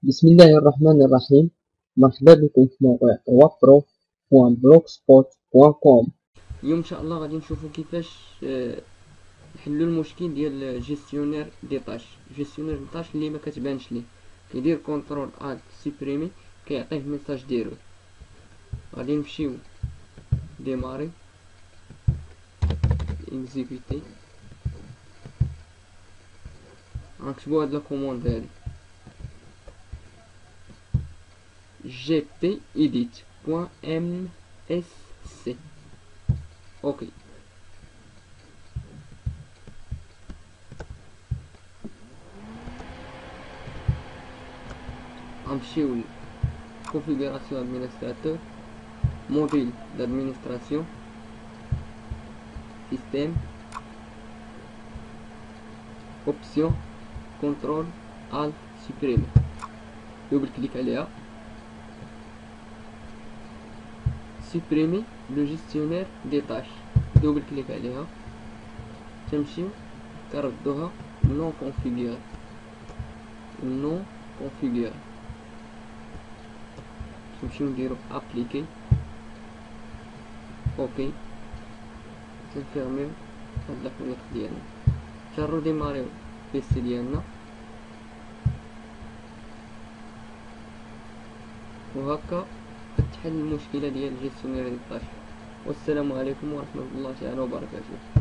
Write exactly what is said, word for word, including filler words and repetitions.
بسم الله الرحمن الرحيم. مرحبا بكم في موقع وابروف بوان بلوكسبوت بوان كوم. اليوم ان شاء الله غادي نشوفوا كيفاش آه، نحلوا المشكل ديال جيستيونير دي طاش. جيستيونير دي طاش اللي ما كتبانش ليه كيدير كونترول الت سوبريمي كيعطيه ميساج ديالو. غادي نمشيو ديماري اكزيكوتي، غنكتبو هاد لا كوموند هادي جي بي ايديت بوان ام اس سي. اوكي، غنمشيو ل configuration administrateur, module d'administration, système, option, contrôle alt supprimer. double clic عليها supprimer le gestionnaire des tâches. double clic عليها تمشيو كردوها non configuré non configuré. تمشيو نديرو appliquer. اوكي، تنفيرميو هاد لافونيتر ديالنا، تنرو ديماريو بيسي ديالنا، وهكا كتحل المشكلة ديال جيستيونير ديال الطاش. والسلام عليكم ورحمة الله تعالى وبركاته.